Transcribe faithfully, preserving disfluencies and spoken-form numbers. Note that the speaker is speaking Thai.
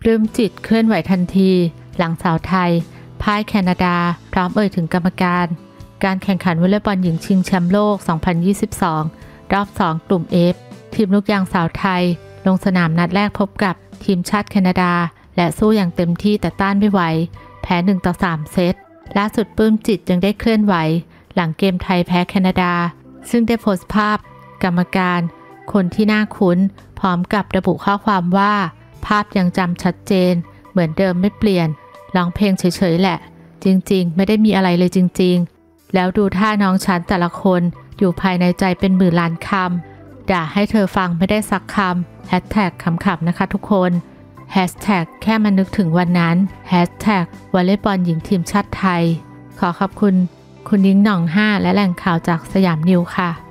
ลื้มจิตเคลื่อนไหวทันทีหลังสาวไทยพ่ายแคนาดาพร้อมเอ่ยถึงกรรมการการแข่งขันวอลเลย์บอลหญิงชิงแชมป์โลก สองพันยี่สิบสอง รอบ สอง กลุ่ม F ทีมลูกยางสาวไทยลงสนามนัดแรกพบกับทีมชาติแคนาดาและสู้อย่างเต็มที่แต่ต้านไม่ไหวแพ้หนึ่งต่อสามเซตล่าสุดปลื้มจิตยังได้เคลื่อนไหวหลังเกมไทยแพ้แคนาดาซึ่งได้โพสต์ภาพกรรมการคนที่น่าคุ้นพร้อมกับระบุข้อความว่าภาพยังจำชัดเจนเหมือนเดิมไม่เปลี่ยนร้องเพลงเฉยๆแหละจริงๆไม่ได้มีอะไรเลยจริงๆแล้วดูท่าน้องฉันแต่ละคนอยู่ภายในใจเป็นหมื่นล้านคำด่าให้เธอฟังไม่ได้สักคำแฮชแท็กขำๆนะคะทุกคนแฮชแท็กแค่มานึกถึงวันนั้นแฮชแท็กวอลเลย์บอลหญิงทีมชาติไทยขอขอบคุณคุณนิ้งหน่องห้าและแหล่งข่าวจากสยามนิวค่ะ